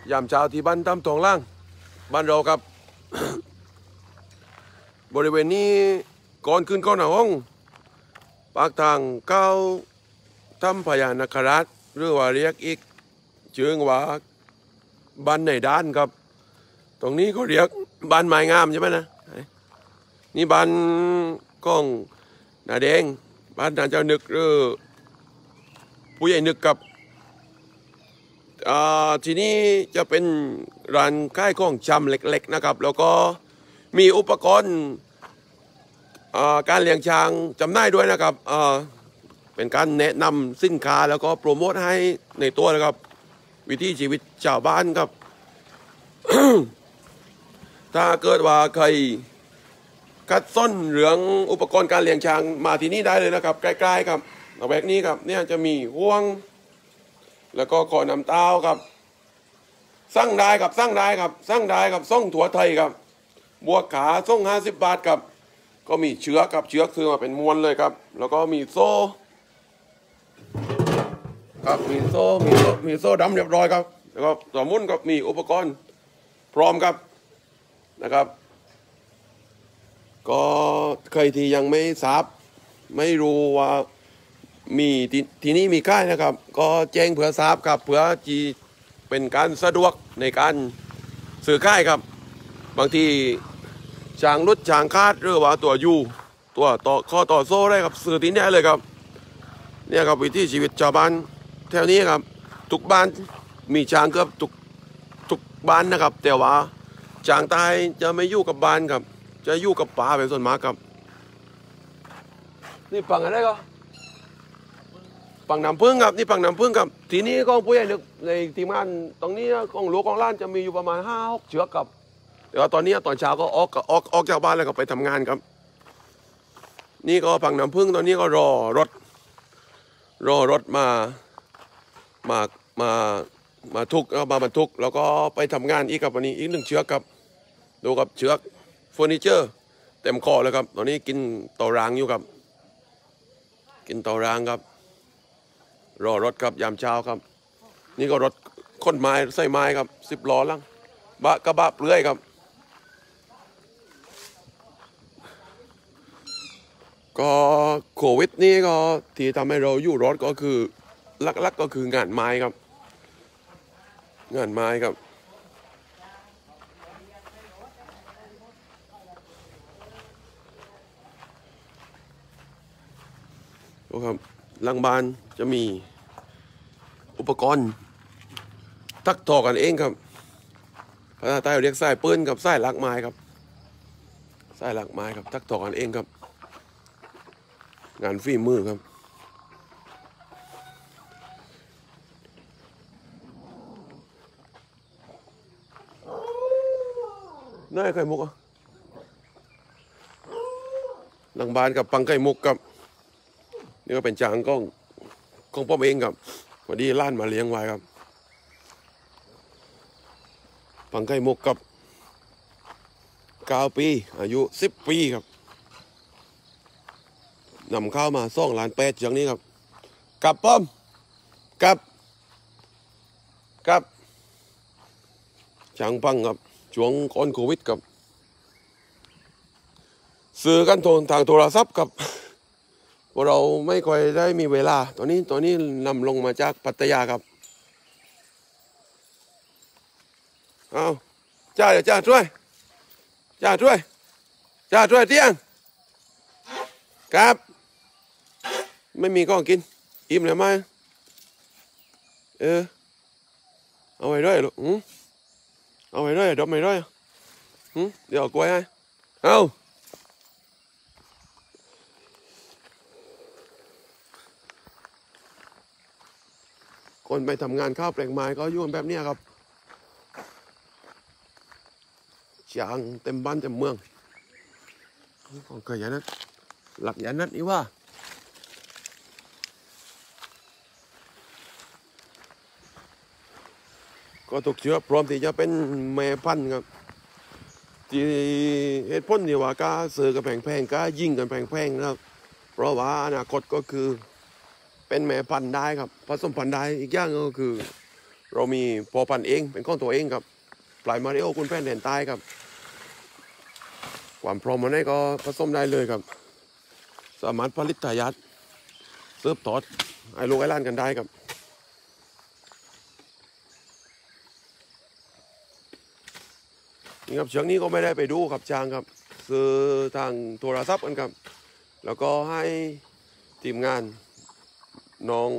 ยามเช้าที่บ้านตำทองล่างบ้านเราครับ บริเวณนี้ก่อนขึ้นก้อนห้องปากทางเข้าถ้ำพญานาคราชหรือว่าเรียกอีกชื่อว่าบ้านในด้านครับตรงนี้เขาเรียกบ้านไม้งามใช่ไหมนะนี่บ้านก้องนาแดงบ้านนางเจ้านึกหรือผู้ใหญ่นึกกับทีนี้จะเป็นร้านขายของชำเล็กๆนะครับแล้วก็มีอุปกรณ์การเลี้ยงช้างจำหน่ายด้วยนะครับเป็นการแนะนำสินค้าแล้วก็โปรโมทให้ในตัวนะครับวิถีชีวิตชาวบ้านครับ ถ้าเกิดว่าใครคัดส้นเหลืองอุปกรณ์การเลี้ยงช้างมาที่นี่ได้เลยนะครับใกล้ๆครับแวกนี้ครับเนี่ยจะมีห่วงแล้วก็ก่อนน้ำเต้าครับสั่งได้ครับสั่งได้ครับสั่งได้ครับส่งถั่วไทยครับบัวขาส่ง50 บาทครับก็มีเชือกครับเชือกคือมาเป็นมวลเลยครับแล้วก็มีโซ่ครับมีโซ่ดำเรียบร้อยครับแล้วก็สมุนก็มีอุปกรณ์พร้อมครับนะครับก็ใครที่ยังไม่ทราบไม่รู้ว่ามีที่นี่มีค่ายนะครับก็แจ้งเผื่อทราบครับเผื่อจีเป็นการสะดวกในการซื้อค่ายครับบางทีช้างรุดช้างคาดหรือว่าตัวยูตัวต่อข้อต่อโซ่ได้ครับซื้อที่นี่เลยครับเนี่ยครับวิถีชีวิตชาวบ้านแถวนี้ครับทุกบ้านมีช้างเกือบทุกบ้านนะครับแต่ว่าช้างตายจะไม่อยู่กับบ้านครับจะอยู่กับป่าเป็นส่วนมากครับนี่ฝั่งอะไรก็ฝั่งน้ำพึ่งครับนี่ฝั่งน้ำพึ่งครับทีนี้กองผู้ใหญ่นึกในทีมงานตรงนี้กองหลวงกองล้านจะมีอยู่ประมาณ5-6 เชือกครับแต่ว่าตอนนี้ตอนเช้าก็ออกจากบ้านแล้วก็ไปทำงานครับนี่ก็ฝั่งน้ำพึ่งตอนนี้ก็รอรถมาทุกมาบรรทุกแล้วก็ไปทำงานอีกครับวันนี้อีก1 เชือกครับดูครับเชือกเฟอร์นิเจอร์เต็มคอเลยครับตอนนี้กินต่อรางอยู่ครับกินต่อรางครับรอรถครับยามเช้าครับนี่ก็รถขนไม้ใส่ไม้ครับ10 ล้อลังกระบะเปลือยครับก็โควิดนี่ก็ที่ทำให้เราอยู่รอดก็คือลักๆก็คืองานไม้ครับงานไม้ครับดูครับหลังบ้านจะมีอุปกรณ์ทักทอกันเองครับภาษาใต้เรียกสายปืนกับสายลักไม้ครับสายลักไม้ครับทักทอกันเองครับงานฝีมือครับน่าไข่มุกอ่ะหลังบ้านกับปังไข่มุกครับนี่ก็เป็นจางของพ่อเองครับพอดีล้านมาเลี้ยงไว้ครับปังไข่มุกกับ9 ปีอายุ10 ปีครับนำเข้ามา2.8 ล้านอย่างนี้ครับกับป้อมกับช้างปังครับช่วงก่อนโควิดครับซื้อกันทางโทรศัพท์ครับเพราะเราไม่ค่อยได้มีเวลาตอนนี้นำลงมาจากปัตตานีครับเอาจ้าเดี๋ยวจ้าช่วยเที่ยงครับไม่มีก็กินอิ่มเลยไหมเอาไว้ด้วยลูกเอาไว้ด้วยดมไว้ด้วยเดี๋ยวเอากล้วยให้เอาคนไปทำงานข้าวแปลงไม้ก็ยุ่งแบบนี้ครับช้างเต็มบ้านเต็มเมืองของเกยยันนัทหลักยันนัทนี่ว่าก็ถูกเชื้อพร้อมที่จะเป็นแม่พันธุ์ครับที่เหตุผลที่ว่าก้าซื้อกันแพงๆก้ายิงกันแพงๆนะครับเพราะว่าอนาคตก็คือเป็นแม่พันธุ์ได้ครับผสมพันธุ์ได้อีกอย่างก็คือเรามีพอพันธุ์เองเป็นของตัวเองครับปลายมาริโอคุณแป้นแดนใต้ครับความพร้อมมันได้ก็ผสมได้เลยครับสามารถผลิตทายาทเสิร์ฟทอดไอ้ลูกไอ้ล้านกันได้ครับนี่ครับเชือกนี้ก็ไม่ได้ไปดูครับช้างครับซื้อทางโทรศัพท์กันครับแล้วก็ให้ทีมงานน้อง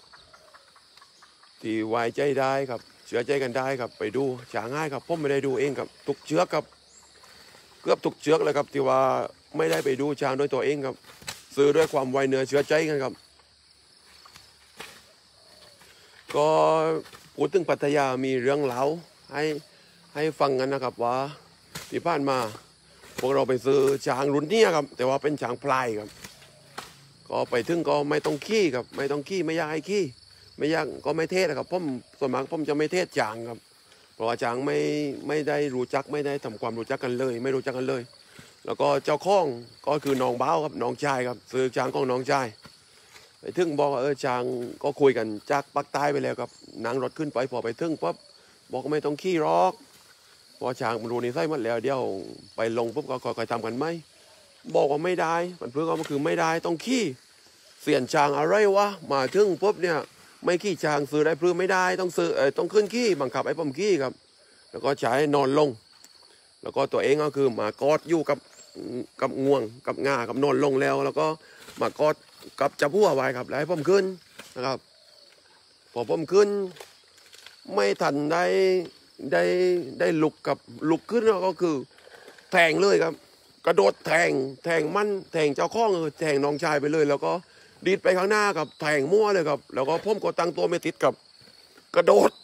ที่ไว้ใจได้ครับเชื่อใจกันได้ครับไปดูช้างง่ายครับผมไม่ได้ดูเองครับทุกเชือกครับเกือบทุกเชือกเลยครับที่ว่าไม่ได้ไปดูช้างด้วยตัวเองครับซื้อด้วยความไวเนื้อเชื่อใจกันครับก็พูดถึงปัทยามีเรื่องเล่าให้ฟังกันนะครับว่าที่ผ่านมาพวกเราไปซื้อช้างรุ่นนี้ครับแต่ว่าเป็นช้างพลายครับก็ไปถึงก็ไม่ต้องขี้ครับไม่ต้องขี้ไม่อยากให้ขี้ไม่อยากก็ไม่เทศนะครับผมส่วนมากผมจะไม่เทศช้างครับเพราะว่าช้างไม่ได้รู้จักไม่ได้ทำความรู้จักกันเลยไม่รู้จักกันเลยแล้วก็เจ้าของก็คือน้องเบ้าครับน้องชายครับซื้อช้างของน้องชายไปถึงบอกว่าช้างก็คุยกันจากปักใต้ไปแล้วครับนั่งรถขึ้นไปพอไปถึงปั๊บบอกไม่ต้องขี้หรอกพอช้างมันรู้นิสัยหมดแล้วเดี๋ยวไปลงปุ๊บก็ค่อยๆทำกันไหมบอกว่าไม่ได้มันเพื่อก็คือไม่ได้ต้องขี้เสียนช้างอะไรวะมาถึงปุ๊บเนี่ยไม่ขี้ช้างซื้อได้เพื่อไม่ได้ต้องซื้อต้องขึ้นขี้บังคับไอ้ผมขี้ครับแล้วก็ใช้นอนลงแล้วก็ตัวเองก็คือมากอดอยู่กับง่วงกับงากับนอนลงแล้วก็มากอดกับจับหัวไว้ครับแล้วให้ผมขึ้นนะครับพอผมขึ้นไม่ทันได้ลุกขึ้นก็คือแทงเลยครับกระโดดแทงมันแทงเจ้าข้องแทงน้องชายไปเลยแล้วก็ดีดไปข้างหน้าครับแทงมั่วเลยครับแล้วก็ผมก็ตั้งตัวไม่ติดกับกระโดด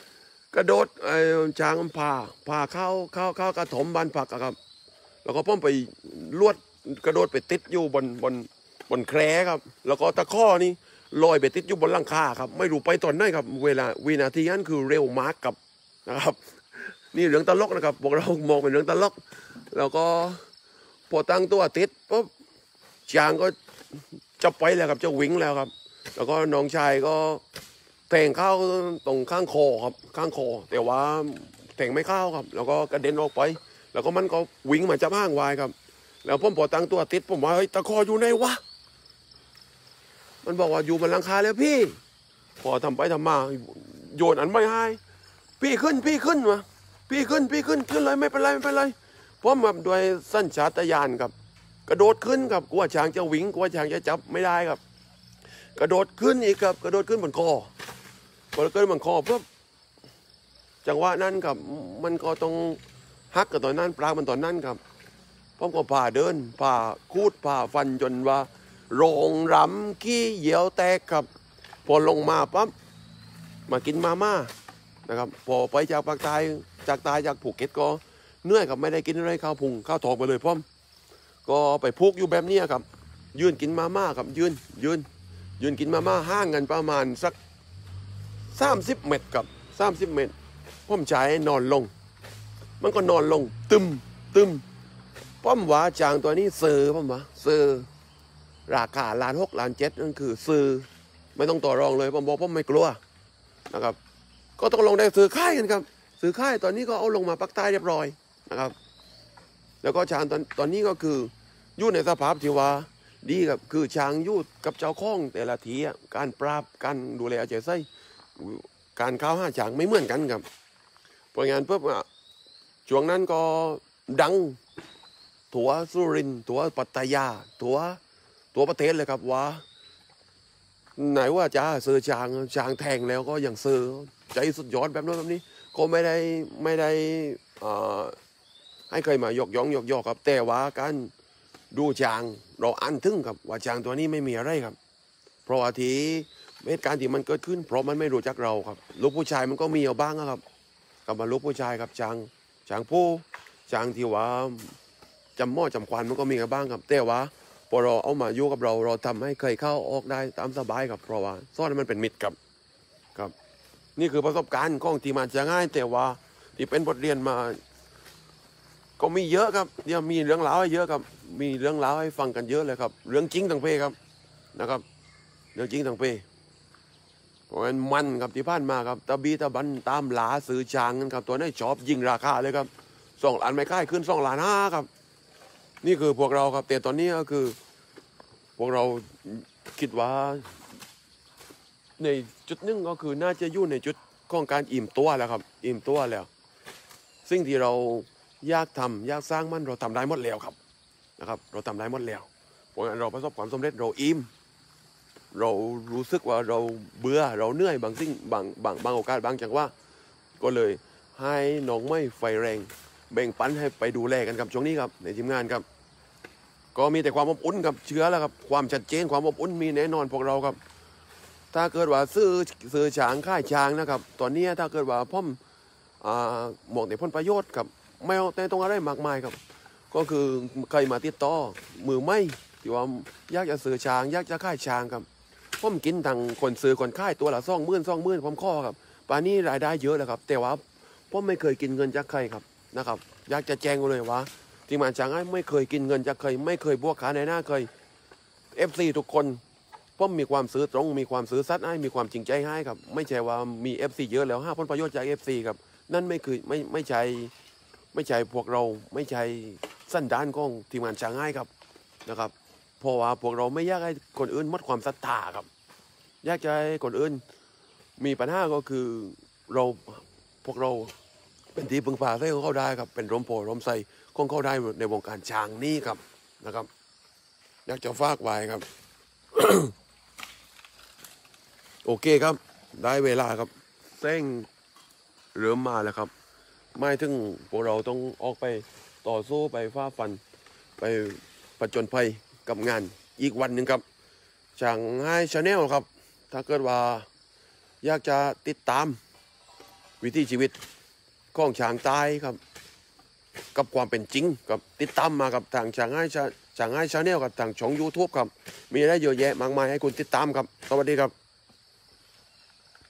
ช้างพาเข้ากระถมบ้านผักครับแล้วก็ผมไปลวดกระโดดไปติดอยู่บนแคร่ครับแล้วก็ตะข้อนี่ลอยไปติดอยู่บนหลังคาครับไม่รู้ไปตอนไหนครับวินาทีนั้นคือเร็วมากครับนะครับนี่เรื่องตลกนะครับพวกเรามองเป็นเรื่องตลกแล้วก็พอตั้งตัวติดปุ๊บช้างก็จะไปแล้วครับจะวิ่งแล้วครับแล้วก็น้องชายก็แทงเข้าตรงข้างคอครับข้างคอแต่ว่าแทงไม่เข้าครับแล้วก็กระเด็นออกไปแล้วก็มันก็วิ่งมาจับห้างวายครับแล้วผมพอตั้งตัวติดผมว่าเฮ้ยตะคออยู่ไหนวะมันบอกว่าอยู่บนหลังคาแล้วพี่พอทำไปทำมาโยนอันไม่ให้พี่ขึ้นมาพี่ขึ้นเลยไม่เป็นไรเพราะแบบด้วยสัญชาตญาณครับกระโดดขึ้นครับกลัวช้างจะวิ่งกลัวช้างจะจับไม่ได้ครับกระโดดขึ้นอีกครับกระโดดขึ้นบนคอพอเกิดบนคอปุ๊บจังหวะนั้นครับมันก็ต้องฮักกับตอนนั้นปลามันตอนนั้นครับผมก็ผ่าเดินผ่าคูดผ่าฟันจนว่าโรงรำขี้เหยี่ยวแตกครับพอลงมาปั๊บมากินมาม่านะครับพอไปจากภาคใต้จากภูเก็ตก็เหนื่อยครับไม่ได้กินอะไรข้าวพุงข้าวทองไปเลยพ่อมก็ไปพุกอยู่แบบนี้ครับยืนกินมาม่าครับยืนกินมาม่าห่างกันประมาณสัก30 เมตรครับ30 เมตรผมใช้นอนลงมันก็นอนลงตึมป้อมว่าจางตัวนี้ซื้อป้อมว่าซื้อราคา1.6 ล้าน 1.7 นั่นคือซื้อไม่ต้องต่อรองเลยป้อมบอกป้อมไม่กลัวนะครับก็ต้องลงได้ซื้อค่ายกันครับซื้อค่ายตอนนี้ก็เอาลงมาปักใต้เรียบร้อยนะครับแล้วก็ช้างตอนนี้ก็คืออยู่ในสภาพที่ว่าดีครับคือช้างอยู่กับเจ้าของแต่ละทีการปราบการดูแลใจใส่การเข้าห้าช้างไม่เหมือนกันครับเพราะงั้นเพื่อช่วงนั้นก็ดังทั่วสุรินทร์ทั่วปัตตายาทั่วประเทศเลยครับว่าไหนว่าจะซื้อช้างแทงแล้วก็ยังซื้อใจสุดยอดแบบนั้นแบบนี้ก็ไม่ได้ให้ใครมายกย่องครับแต่ว่าการดูช้างเราอ่านถึงครับว่าช้างตัวนี้ไม่มีอะไรครับเพราะว่าที่เหตุการณ์ที่มันเกิดขึ้นเพราะมันไม่รู้จักเราครับลูกผู้ชายมันก็มีเอาบ้างครับกับมาลูกผู้ชายครับช้างผู้ช้างที่ว่าจำหม้อจำควันมันก็มีกันบ้างครับแต่ว่าพอเราเอามาอยู่กับเราทำให้เคยเข้าออกได้ตามสบายครับเพราะว่าซ่อนมันเป็นมิตรครับนี่คือประสบการณ์ของที่มันจะง่ายแต่ว่าที่เป็นบทเรียนมาก็มีเยอะครับเนี่ยมีเรื่องราวให้เยอะครับมีเรื่องราวให้ฟังกันเยอะเลยครับเรื่องจริงต่างเพครับนะครับเรื่องจริงต่างเพเพราะงั้นมันครับที่ผ่านมาครับตะบีตะบันตามหลาซื้อช้างกันครับตัวนี้ชอบยิงราคาเลยครับ2 ล้านไม่ค่ายขึ้น2.5 ล้านครับนี่คือพวกเราครับแต่ตอนนี้ก็คือพวกเราคิดว่าในจุดหนึงก็คือน่าจะอยู่ในจุดของการอิ่มตัวแล้วครับอิ่มตัวแล้วสิ่งที่เราอยากทำอยากสร้างมันเราทำได้หมดแล้วครับนะครับเราทำได้หมดแล้วเพราะงั้นเราประสบความสำเร็จเราอิ่มเรารู้สึกว่าเราเบื่อเราเหนื่อยบางสิ่งบางโอกาสบางจังหวะก็เลยให้น้องไม่ไฟแรงแบ่งปันให้ไปดูแลกันครับช่วงนี้ครับในทีมงานครับก็มีแต่ความอบอุ่นครับเชื้อแล้วครับความชัดเจนความอบอุ่นมีแน่นอนพวกเราครับถ้าเกิดว่าซื้อช้างค่ายช้างนะครับตอนนี้ถ้าเกิดว่าพ่อมมองแต่ผลประโยชน์ครับไม่เอาแต่ตรงอะไรมากมายครับก็คือใครมาติดต่อมือไม่ที่ว่าอยากจะซื้อช้างอยากจะค่ายช้างครับผมกินทางคนซื้อคนค่ายตัวละ20,000ผมข้อครับป่านนี้รายได้เยอะแล้วครับแต่ว่าผมไม่เคยกินเงินจากใครครับนะครับอยากจะแจ้งเลยว่าที่มาช้างไม่เคยกินเงินจากใครไม่เคยบวกขาในหน้าเคย FC ทุกคนผมมีความซื้อตรงมีความซื้อซัดให้มีความจริงใจให้ครับไม่ใช่ว่ามี FC เยอะแล้ว5ผลประโยชน์จาก FC ครับนั่นไม่คือไม่ใช่พวกเราไม่ใช่สันดานของทีมงานช้างให้ครับนะครับเพราะว่าพวกเราไม่อยากให้คนอื่นหมดความศรัทธาครับอยากจะให้คนอื่นมีปัญหาก็คือเราพวกเราเป็นที่พึ่งพาให้ของเขาได้ครับเป็นร่มโพร่มไทรของเขาได้ในวงการช้างนี้ครับนะครับอยากจะฝากไว้ครับ โอเคครับได้เวลาครับเส้งเริ่มมาแล้วครับไม่ถึงพวกเราต้องออกไปต่อสู้ไปฟ้าฟันไปผจญภัยกับงานอีกวันหนึ่งครับช่างให้ชาแนลครับถ้าเกิดว่าอยากจะติดตามวิถีชีวิตของช้างใต้ครับกับความเป็นจริงกับติดตามมากับทางช่างให้ชาแนลกับทางช่อง YouTube ครับมีอะไรเยอะแยะมากมายให้คุณติดตามครับสวัสดีครับ